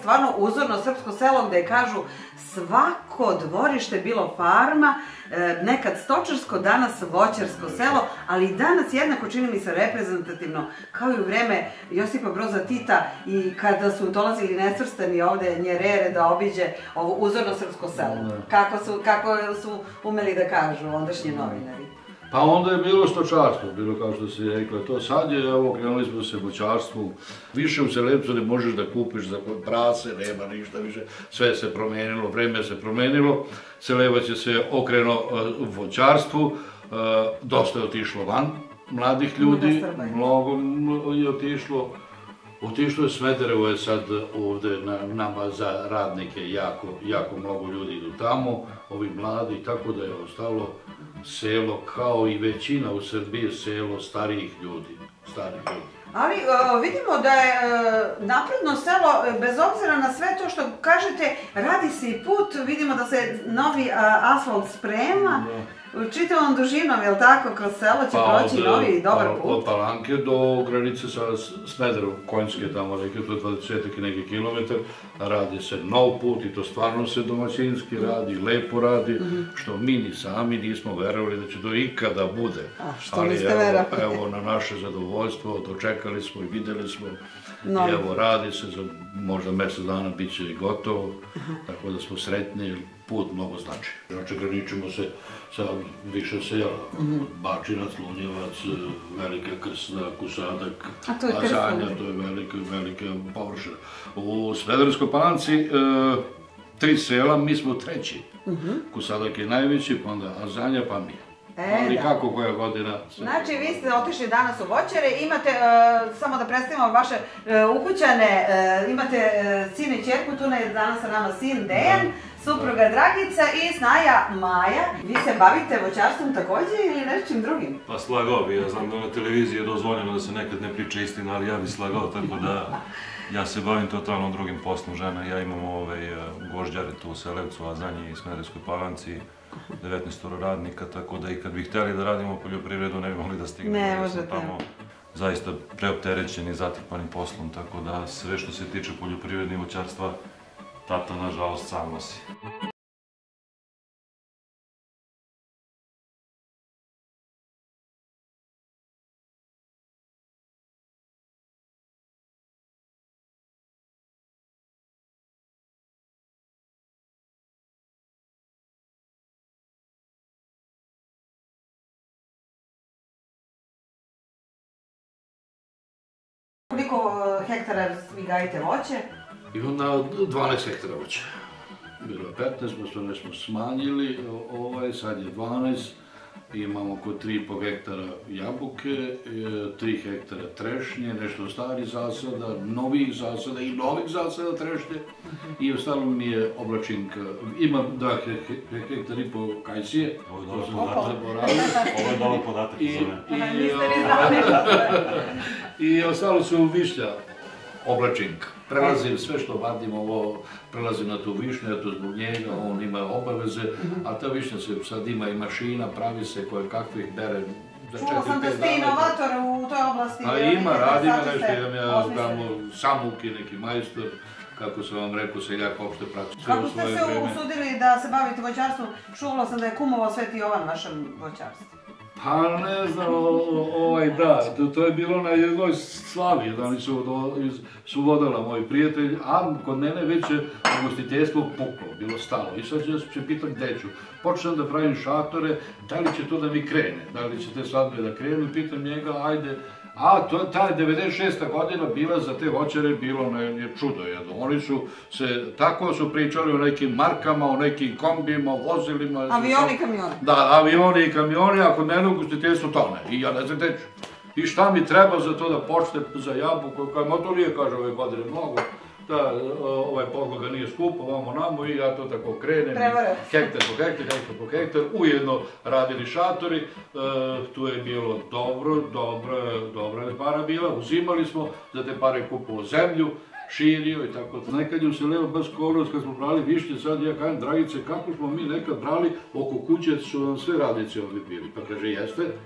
stvarno uzorno srpsko selo gde kažu svako dvorište bilo farma, nekad stočarsko, danas voćarsko selo, ali i danas jednako čini mi se reprezentativno, kao i u vreme Josipa Broza Tita i kada su dolazili nesvrstani ovde Njerere da obiđe ovo uzorno srpsko selo. Kako su umeli da kažu ondašnji novinari. Pa onda je bilo stočarstvo, bilo kao što si rekla to. Sad je, evo, krenuli smo se voćarstvu. Više u Selevcu ne možeš da kupiš za prase, nema ništa više. Sve se promenilo, vreme se promenilo. Selevac je se okrenuo voćarstvu. Dosta je otišlo van mladih ljudi, mnogo je otišlo. Otišlo je Smederevo, je sad ovde nama za radnike, jako mnogo ljudi idu tamo, ovi mladi, tako da je ostalo selo kao i većina u Srbiji selo starijih ljudi. Ali vidimo da je napredno selo, bez obzira na sve to što kažete, radi se i put, vidimo da se novi asfalt sprema, čitavom dužinom, je li tako, kroz selo će proći novi dobar put? Od Palanke do granice sa Smederevom, Konjske tamo reke, to je 20 i neki kilometar, radi se nov put i to stvarno se domaćinski radi, lepo radi, što mi ni sami nismo verovali da će to ikada bude. Što niste verovali? Ali evo, na naše zadovoljstvo, dočekali smo i videli smo, i evo, radi se, za možda mesec dana bit će i gotovo, tako da smo sretni, put mnogo znači. Znači, graničimo se sa više sela, Bačinac, Lunjevac, Velika Krsna, Kusadak, Azanja, to je velika površina. U Smederevskoj Palanci 3 sela, mi smo treći. Kusadak je najveći, pa onda Azanja, pa mi. Ali kako koja godina... Znači, vi ste otišli danas u voćare, imate, samo da predstavimo vaše ukućane, imate sina i ćerku, tu je danas sa nama sin Dejan, supruga Dragica i snaja Maja. Vi se bavite voćarstvom takođe ili nečim drugim? Pa slagao bi, ja znam da na televiziji je dozvoljeno da se nekad ne priča istina, ali ja bi slagao, tako da ja se bavim totalno drugim poslom žena. Ja imam gožđare tu u Selevcu, Azanji i Smederevskoj Palanci, 19 radnika, tako da i kad bi hteli da radimo poljoprivredu ne bi mogli da stignemo. Ne možete. Tamo zaista preopterećeni, zatrpanim poslom, tako da sve što se tiče poljoprivrede i voćarstva, tata, nažalost, sam nosi. Koliko hektara vi gajite voće? Imam na 12 hektara voće. Bilo je 15, smo smanjili, sad je 12. Imamo oko 3,5 hektara jabuke, 3 hektara trešnje, nešto starih zasada, novih zasada i novih zasada trešnje. I ostalo mi je oblačinka. Imam 2,5 hektara kajsije. Ovo je dobar podatak za mene. I ostalo su višnja, oblačinka. Prelazim sve što vadim ovo, prelazim na tu višnju, eto zbog njega, on ima obaveze, a ta višnja se sad ima i mašina, pravi se koje kakvih bere za 4-5 dana. Čuo sam da ste inovator u toj oblasti. A ima, radim nešto, imam ja tamo samuki, neki majstor, kako sam vam rekao, seljak opšte prakse. Kako ste se usudili da se bavite voćarstvom? Čuvala sam da je kumovao Sveti Jovan vašem voćarstvu. Pa ne znam, to je bilo na jednoj slavi, da su vodala moji prijatelji, a kod mene već je ugostiteljstvo puklo, bilo stalo. I sad se pitam gde ću. Počnem da pravim šatore, da li će to da mi krene, da li će te svadbe da krenu, pitam njega, ajde. A ta je 96. godina bila za te voćare bilo čudo jedno. Oni su se, tako su pričali o nekim markama, o nekim kombijima, o vozilima. Avioni i kamioni. Da, avioni i kamioni, a kod mene ugostiteljstvo tone. I ja ne znam gde ću. I šta mi treba za to da počne za jabuku, koja to nije, kaže, ove godine mnogo. Da, ovaj podloga nije skupa, vamo namo i ja to tako krenem, hektar po hektar, ujedno radili šatori, tu je bilo dobra je para bila, uzimali smo, za te pare kupovao zemlju, širio i tako. Nekad je u Selevu baš skoro, kad smo brali višnje, sad ja kažem, Dragice, kako smo mi nekad brali, oko kuće su nam sve radnici ovdje bili, pa kaže, jeste.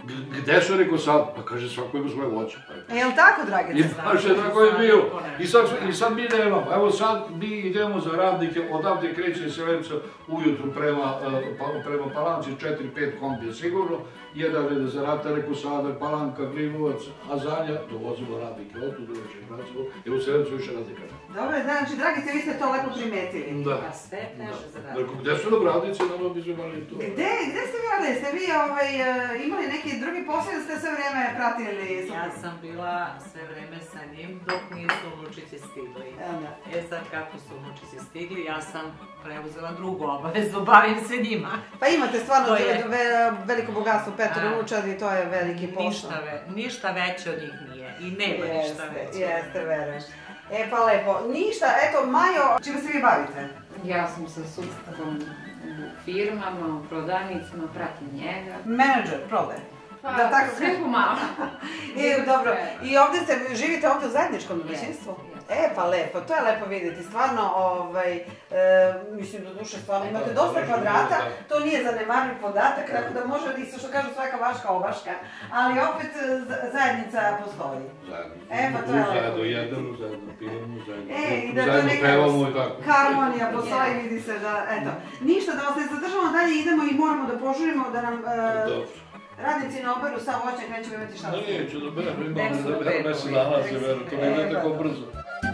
Gde su, rekao sad? Pa kaže, svako ima svoje voće. Je li tako, Dragica? I baš je tako je bilo. I sad mi idemo, evo sad mi idemo za radnike, odavde kreće Selevca ujutru prema Palanci, 4-5 kombija sigurno. Jedan ide za rata, rekao sada, Palanka, Glinovac, Azanja, dovozimo radnike, od tu dođe Hrvatsko, i u Selevcu više radnika. Dobro, znači, Dragice, vi ste to lepo primetili. Da. Pa sve teže za raditi. Rekao, gde su nam radnici, nama bi su imali to. Gde ste vi radili? Ste vi imali neki drugi posao ili ste sve vreme pratili? Ja sam bila sve vreme sa njim dok nisu unučići stigli. Sad kako su unučići stigli, ja sam preuzela drugu obavezu, bavim se njima. Pa imate stvarno veliko bogatstvo, 5 unučadi, to je veliki posao. Ništa veće od njih nije i nema ništa veće. Jeste, verujem. E pa lepo, ništa, eto Majo, čime se vi bavite? Ja sam sa sustavom u firmama, u prodavnicama, pratim njega. Menadžer, prodaj. Da, tako sve pomalo. Dobro, i ovdje živite ovdje u zajedničkom domaćinstvu? E pa lepo, to je lepo vidjeti, stvarno, mislim do duše stvarno imate dosta kvadrata, to nije zanemarljiv podatak, tako da može isto što kažu svaka vaška obaška, ali opet zajednica postoji. E pa to je lepo. Zajedno jedemo, zajedno pijemo, zajedno pevamo i tako. Harmonija postoji, vidi se da, eto. Ništa, da vas ne zadržamo dalje, idemo i moramo da požurimo da nam radnici ne oberu sav voćnjak, nećemo imati šta da se. Neću da beru, imamo da beru mesec dana se beru, to ne ide tako brzo.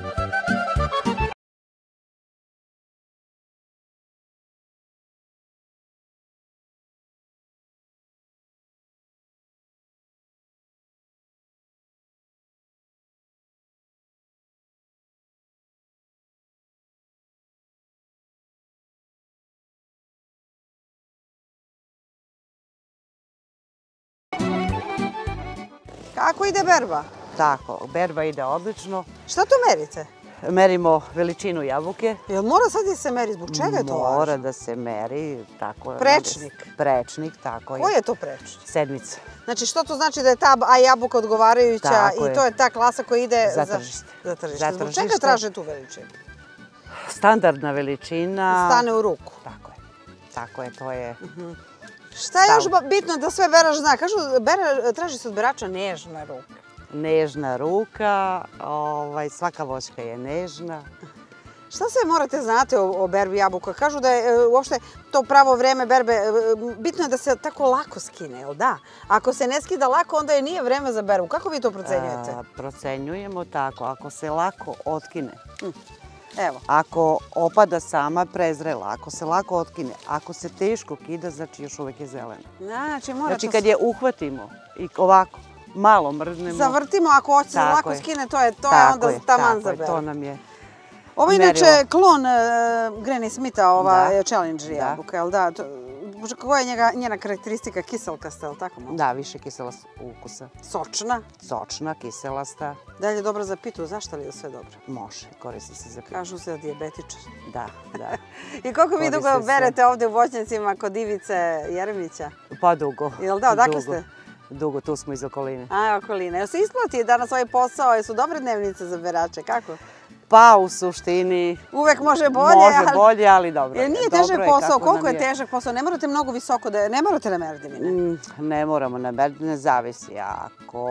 Kako ide berba? Tako, berba ide odlično. Šta tu merite? Merimo veličinu jabuke. Jel mora sad da se meri? Zbog čega je to važno? Mora da se meri, tako je. Prečnik? Prečnik, tako je. Koji je to prečnik? Sedmica. Znači što to znači da je ta jabuka odgovarajuća i to je ta klasa koja ide za tržište. Za tržište. Zbog čega traže tu veličinu? Standardna veličina. Stane u ruku. Tako je. Tako je, to je... Šta je još bitno da sve berač zna? Kažu, traži se od berača nežna ruka. Nežna ruka, svaka voćka je nežna. Šta sve morate znati o berbi jabuka? Kažu da je uopšte to pravo vreme berbe, bitno je da se tako lako skine, jel da? Ako se ne skida lako, onda je nije vreme za berbu. Kako vi to procenjujete? Procenjujemo tako, ako se lako otkine. Evo. Ako opada sama, prezrela. Ako se lako otkine. Ako se teško kida, znači još uvek je zelena. Znači kad je uhvatimo i ovako malo mrznemo... Zavrtimo, ako hoće se lako skine, to je onda taman za berbu. To nam je... Ovo je inače klon Granny Smitha, ova Challenger jabuka, jel da? Koja je njena karakteristika? Kiselkasta, je li tako? Da, više kisela ukusa. Sočna? Sočna, kiselasta. Da li je dobro za pitu? Zašto li je sve dobro? Može, koristi se za pitu. Kažu se dijabetičar. Da, da. I koliko vi dugo berete ovdje u voćnjacima kod Ivice Jeremića? Pa dugo. Jel da, odakle ste? Dugo, tu smo iz okoline. Okoline. Jel se isplati danas ovaj posao? Jesu dobre dnevnice za berače? Kako? Pa u suštini... Uvek može bolje, Može bolje, ali dobro je. Nije težak posao. Koliko je težak posao? Ne morate mnogo visoko da... Ne morate na merdevine? Ne moramo na merdevine, zavisi. Ako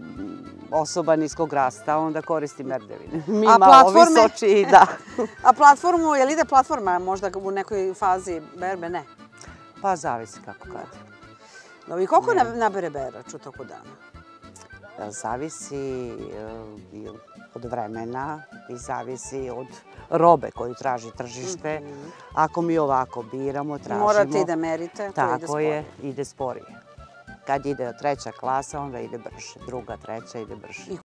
osoba niskog rasta, onda koristi merdevine. Mi malo visoči, da. A platformu, je li ide platforma možda u nekoj fazi berbe? Ne. Pa zavisi kako kada. I koliko nabere berač u toku dana? Zavisi od vremena i zavisi od robe koju traži tržište. Ako mi ovako biramo, tražimo... Morate i da merite, to ide sporije. Tako je, ide sporije. Kad ide treća klasa, onda ide brže. Druga, treća ide brže.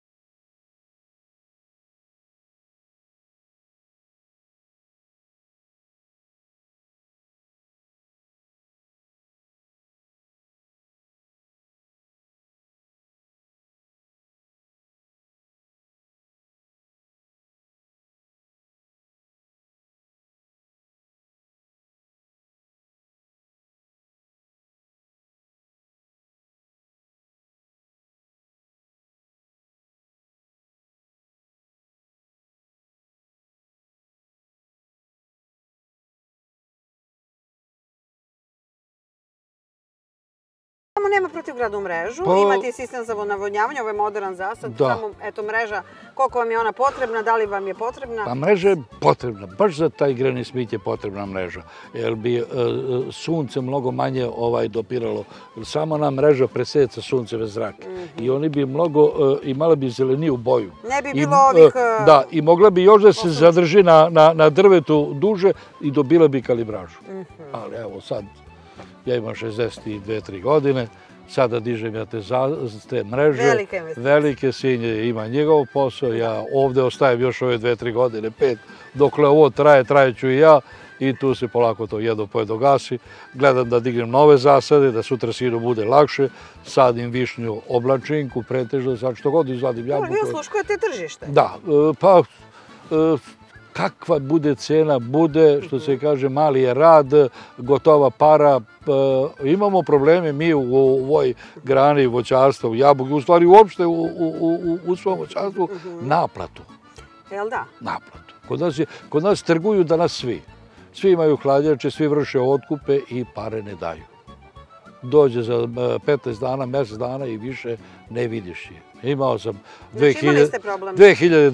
nema protivgradnu mrežu, imate sistem za navodnjavanje, ovo je modern zasad, samo eto mreža, koliko vam je ona potrebna, da li vam je potrebna? Pa mreža je potrebna, baš za taj Granny Smith je potrebna mreža, jer bi sunce mnogo manje dopiralo. Sama ona mreža preseca sunceve zrake i oni bi imala bi zeleniju boju. Ne bi bilo ovih... Da, i mogla bi još da se zadrži na drvetu duže i dobila bi kalibražu. Ali evo sad, ja imam 62-3 godine, sada dižem ja te mreže, velike Sinje ima njegov posao, ja ovde ostajem još ove 2-3 godine, 5, dokle ovo traje, trajeću i ja i tu se polako to jedno pojedo gasi. Gledam da dignem nove zasade, da sutra sinu bude lakše, sadim višnju oblačinku, pretežno, sad što god izvadim jabuku. Vi osluškujete tržište? Da, pa kakva bude cena, bude, što se kaže, mali je rad, gotova para. Imamo probleme mi u ovoj grani voćarstva, u jabuki, u stvari uopšte u svom voćarstvu, naplatu. Jel da? Naplatu. Kod nas trguju danas svi. Svi imaju hladnjače, svi vrše otkupe i pare ne daju. Dođe za 15 dana, mjesec dana i više ne vidiš je. Imao sam 2012.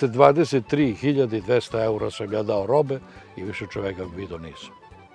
23.200 eura sam ja dao robe i više čoveka vidio nisam.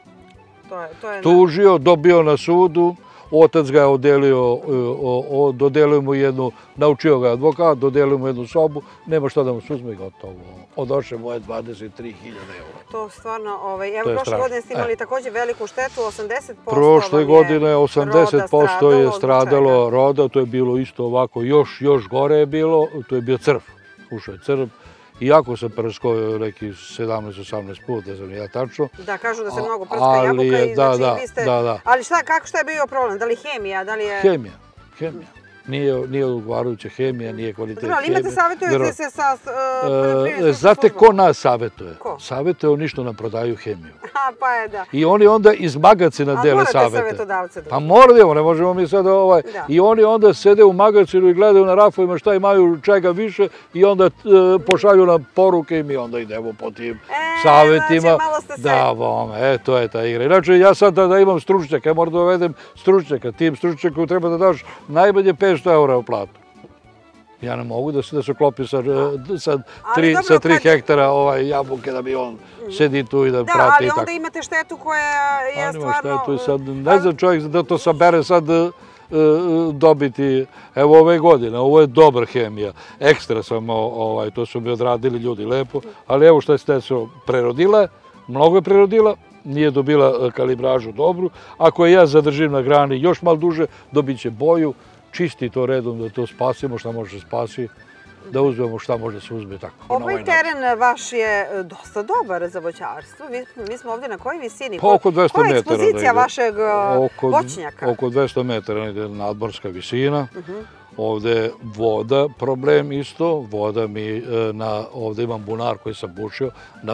Tužio, dobio na sudu, otac ga je dodelio mu jednu, naučio ga advokat, dodelio mu jednu sobu, nema šta da mu suzme i gotovo. Odoše moje 23.000 eura. To stvarno, evo prošle godine ste imali također veliku štetu, 80% Prošle godine 80% je stradalo roda, to je bilo isto ovako, još gore je bilo, to je bio crv, ušao je crv. Iako sam prskao neki 17-18 puta, ne znam ja tačno. Da, kažu da se mnogo prska jabuka i znači vi ste... Ali šta je bio problem? Da li hemija, da li je... Hemija. Nije odgovarajuća hemija, nije kvalitet hemije. Ali imate, savjetujete se sa poljoprivrednom službom? Znate ko nas savjetuje? Savjetuje oni što nam prodaju hemiju. Pa je, da. I oni onda iz magacina dele savjete. A morate savjetodavce da... Pa moramo, ne možemo mi sad I oni onda sede u magacinu i gledaju na rafovima šta imaju čega više i onda pošalju nam poruke i mi onda idemo po tim savjetima. Malo ste se... Da, to je ta igra. Inače, ja sad da imam stručnjaka, ja moram da uvedem stručnjaka. Tim stručnjaku treba da daš najmanje 500 eura u platu. Ja ne mogu da se klopi sa 3 hektara jabuke da bi on sedi tu i da prati. Da, ali onda imate štetu koja je stvarno... Ne znam čovjek da to sabere sad dobiti, evo ove godine, ovo je dobra hemija, ekstra sam, to su mi odradili ljudi lepo, ali evo što je Steso prerodila, mnogo je prerodila, nije dobila kalibražu dobru, ako je ja zadržim na grani još malo duže, dobit će boju, čisti to redom da to spasimo, šta može spasi, da uzmemo šta može se uzme tako. Ovaj teren vaš je dosta dobar za voćarstvo. Mi smo ovdje na kojoj visini? Pa oko 200 metara. Koja je ekspozicija vašeg voćnjaka? Oko 200 metara ide nadmorska visina. Ovdje je voda, problem isto. Voda mi, ovdje imam bunar koji sam bušio na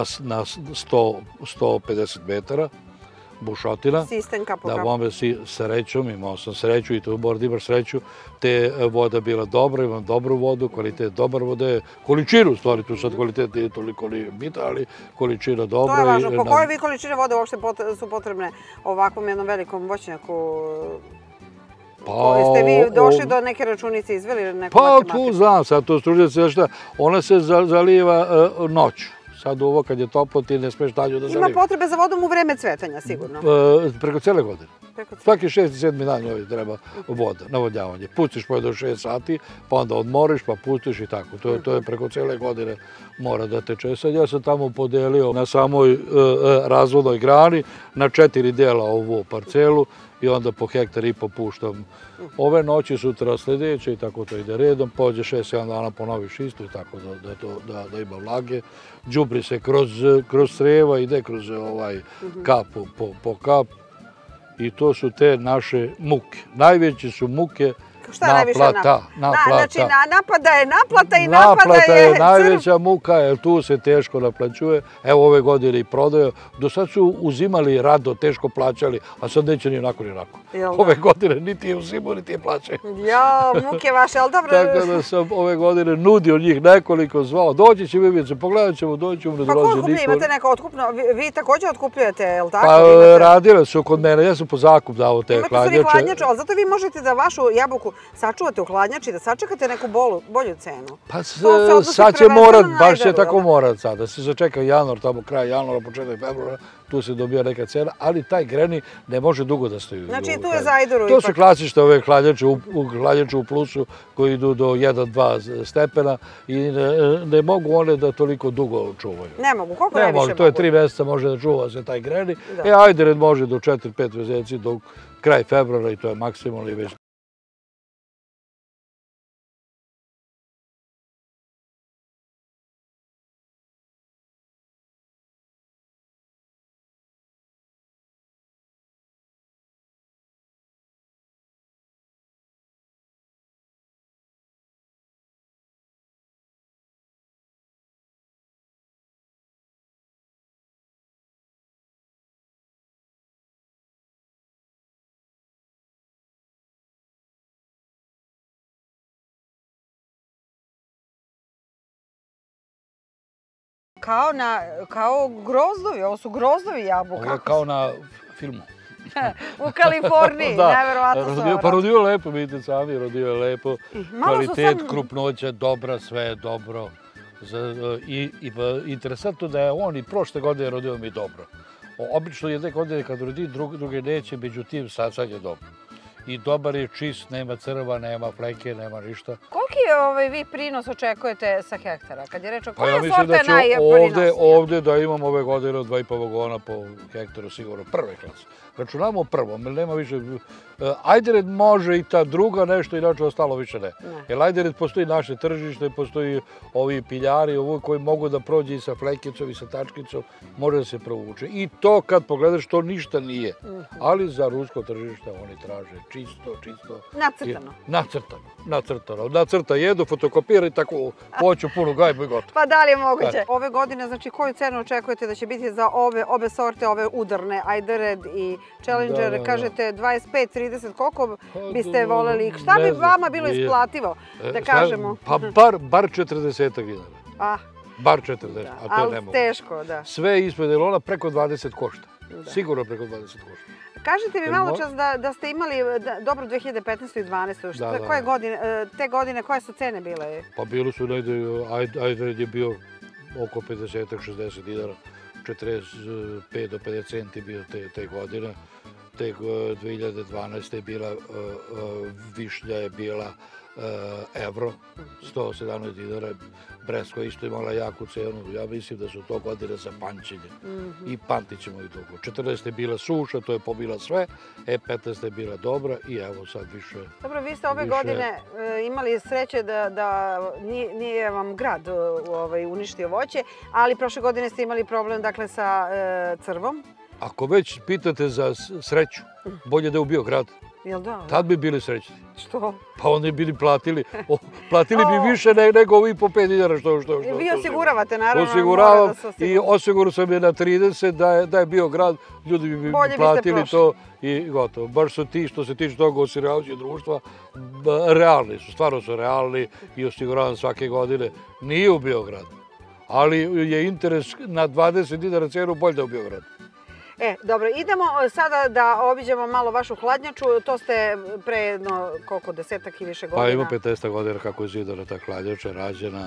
150 metara. Bušotina. Sistem kapo kapo. Da, bome srećom, imao sam sreću i tu moram da imaš sreću, te voda bila dobra, imam dobru vodu, kvalitet dobar vode, količinu u stvari, tu sad kvalitet nije toliko ni bitan, ali količina dobra. To je važno, po kojoj vi količine vode uopšte su potrebne ovakvom jednom velikom voćnjaku? Ste vi došli do neke računice, izveli neku matematiku? Pa tu znam, sad to stručnjaci, šta, ona se zaliva noću. Sad ovo kad je toplo ti ne smeš dalje da zaliva. Ima potrebe za vodom u vreme cvetanja, sigurno? Preko cijele godine. Svaki 6. i 7. dan joj treba voda, navodnjavanje. Pustiš do 6 sati, pa onda odmoriš, pa pustiš i tako. To je preko cijele godine mora da teče. Sad ja sam tamo podelio na samoj razvodnoj grani na 4 dela ovu parcelu i onda po hektar i po puštam ove noći, sutra sljedeće i tako to ide redom. Pođe 6-7 dana ponoviš isto i tako da ima vlage. Đubri se kroz creva, ide kroz kap po kap i to su te naše muke. Najveće su muke Šta je najviše naplata? Znači, naplata je naplata i naplata je... Naplata je najveća muka, jer tu se teško naplaćuje. Evo ove godine i prodaju. Do sad su uzimali rado, teško plaćali, a sad neće ni onako ni onako. Ove godine niti je uzimao, niti je plaćaju. Jo, muke vaše, ali dobro... Tako da sam ove godine nudio njih nekoliko zvao. Doći će vidjeti, pogledat ćemo, doći ćemo, ne dolazi niko. Pa koliko imate neko otkupno? Vi također otkupljujete, je li tako? Pa radile su kod mene, ja sam po zakup dao te hladnjače. Imate hladnjaču, ali zato vi možete da vašu jabuku sačuvate u hladnjači, da sačekate neku bolju cenu. Pa sad će morat, baš će tako morat sad, da se začeka januar, tamo kraj januara, početak februara, tu se dobija neka cena, ali taj greni ne može dugo da stoji. Znači tu je zajdoru. To su klasične ove hladnjače u plusu koji idu do 1-2 stepena i ne mogu one da toliko dugo čuvaju. Ne mogu, koliko najviše mogu? To je 3 mjeseca može da čuva se taj greni. Ajdered može do 4-5 mjeseci, do kraj februara i to je maksimalno i već. Kao grozdovi, ovo su grozdovi jabuka. Ovo je kao na filmu. U Kaliforniji, nevjerovatno stvarno. Pa rodio je lepo, vidite sami, rodio je lepo. Kvalitet, krupnoća, dobra, sve je dobro. I interesantno da je on i prošle godine rodio mi dobro. Obično jedne godine kad rodi, druge neće, međutim sad je dobro. I dobar je, čist, nema crva, nema fleke, nema ništa. Koliki vi prinos očekujete sa hektara? Kad je reč o koja sorta je najprinosnija? Ovdje da imam ove godine 2,5 vagona po hektaru sigurno prve klase. Računamo prvo, nema više... Ajdered može i ta druga nešto, inače ostalo više ne. Jer Ajdered postoji naše tržište, postoji ovi piljari koji mogu da prođe i sa flekicom i sa tačkicom, može da se provuče. I to kad pogledaš, to ništa nije. Ali za rusko tržište oni traže čisto. Nacrtano. Nacrta jedu, fotokopira i tako hoću punu gajbu i gotovo. Pa da li je moguće? Ove godine, znači, koju cenu očekujete da će biti za obe sorte, ove udarne, Ajdered i Challenger, kažete 25-30, koliko biste voleli? Šta bi vama bilo isplativo, da kažemo? Pa bar 40 dinara. Bar 40, a to je nemoguće. Ali teško, da. Sve ispred, jer ona preko 20 košta. Sigurno preko 20 košta. Kažete mi malo čas da ste imali dobro 2015. i 2012. Koje godine, te godine, koje su cene bile? Pa bilo su negdje, Ajdered je bio oko 50-60 dinara, 45 do 50 centi bio te godine. Tek 2012. je bila, višnja je bila evro, 117 dinara. Bresko isto imala jaku cenu. Ja mislim da su to godine za pamćenje. I pamtit ćemo i toliko. 14. je bila suša, to je pobila sve. 15. je bila dobra i evo sad više... Dobro, vi ste ove godine imali sreće da nije vam grad uništio voće, ali prošle godine ste imali problem dakle sa crvom. Ako već pitate za sreću, bolje da je ubio grad. Jel da? Tad bi bili srećni. Što? Pa oni bi platili bi više nego ovi po 5 dinara što. Vi osiguravate, naravno. Osiguravam i osigurao sam je na 30 da je bio grad, ljudi bi platili to i gotovo. Baš su ti što se tiče toga osiguravajućeg društva realni su, stvarno su realni i osiguravam svake godine. Nije u Beogradu, ali je interes na 20 dinara cenu bolje da u Beogradu. Dobro, idemo sada da obiđemo malo vašu hladnjaču. To ste pre jedno, koliko, 10-ak i više godina? Pa ima 15 godina kako je zidana ta hladnjača, rađena.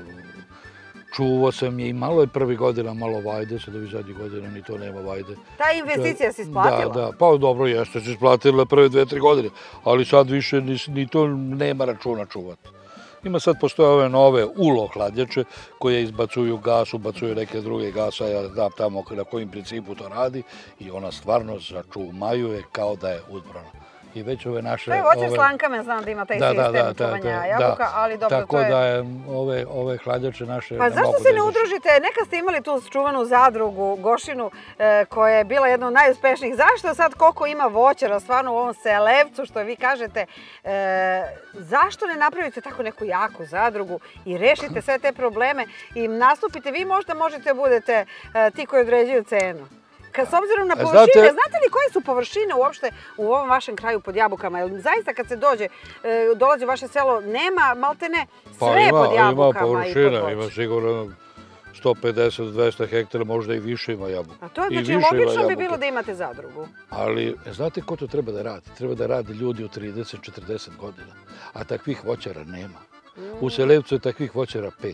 Čuvao sam je i malo je prvi godina, malo vajde, sad ovih zadnjih godina ni to nema vajde. Ta investicija se isplatila? Da, pa dobro jeste se isplatila prve 2-3 godine, ali sad više ni to nema računa čuvati. Postoje ove nove ULO hladnjače koje izbacuju gas, ubacuju neke druge gasa, ja znam tamo na kojim principu to radi i ona stvarno začumajuje kao da je udbrana. i već ove naše... To je voće s lankama, znam da ima taj sistem čuvanja jabuka, ali dobro, to je... Tako da je ove hladnjače naše... Pa zašto se ne udružite? Nekad ste imali tu čuvanu zadrugu, Gošinu, koja je bila jedna od najuspešnijih. Zašto sad koliko ima voćara stvarno u ovom Selevcu, što vi kažete, zašto ne napravite tako neku jaku zadrugu i rešite sve te probleme i nastupite? Vi možda možete budete ti koji određuju cenu. S obzirom na površine, znate li koje su površine uopšte u ovom vašem kraju pod jabukama? Jer zaista kad se dolazi u vaše selo, nema maltene sve pod jabukama i pod voćem. Ima sigurno 150-200 hektara, možda i više ima jabuka. A to je znači logično bi bilo da imate zadrugu. Ali znate ko to treba da radi? Treba da radi ljudi u 30-40 godina, a takvih voćara nema. U Selevcu je takvih voćara 5.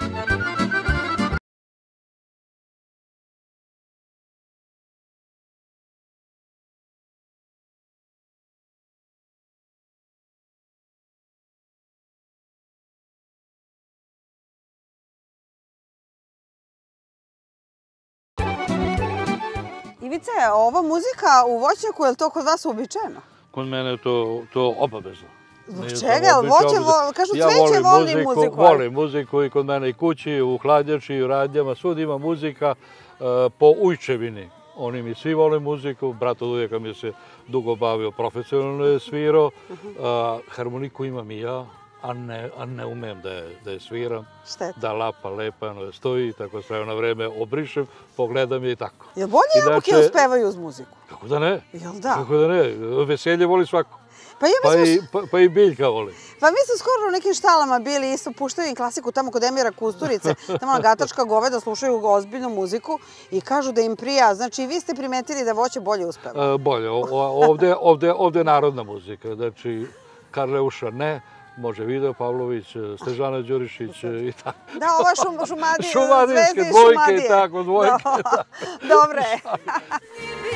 Ivice, ova muzika u voćnjaku, je li to kod vas uobičajeno? Kod mene je to obavezno. Zbog čega? Kažu cveće voli muziku. Volim muziku i kod mene i kući, u hladnjači, u radnjama, svud ima muzika po ujčevini. Oni mi svi vole muziku, brat od uvijeka mi se dugo bavio, profesionalno je svirao, harmoniku imam i ja. A ne umem da je sviram, da lapa lepa stoji, tako sve na vreme obrišem, pogledam je i tako. Jel bolje jabuke uspevaju uz muziku? Kako da ne? Jel da? Kako da ne? Veselje voli svako. Pa i Biljka voli. Pa mi smo skoro u nekim štalama bili, isto puštaju im klasiku tamo kod Emira Kusturice, tamo na Gatačka goveda slušaju ozbiljnu muziku i kažu da im prija. Znači, vi ste primetili da voće bolje uspeva? Bolje. Ovde je narodna muzika. Znači, Karleuša ne. Može Video Pavlović, Stežana Đurišić i tako. Da, ova Šumadinske dvojke i tako, dvojke. Dobre.